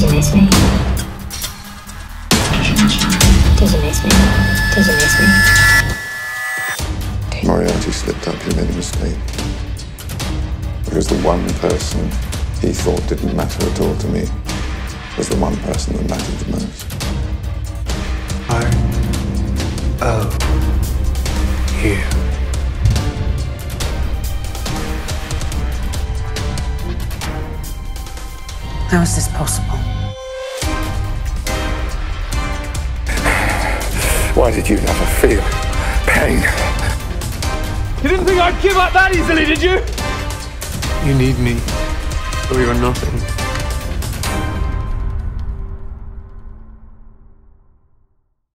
you miss me? Did you miss me? Did you miss me? Moriarty slipped up. He made a mistake. Because the one person he thought didn't matter at all to me was the one person that mattered the most. R-O-U. How is this possible? Why did you never feel pain? You didn't think I'd give up that easily, did you? You need me, or you're nothing.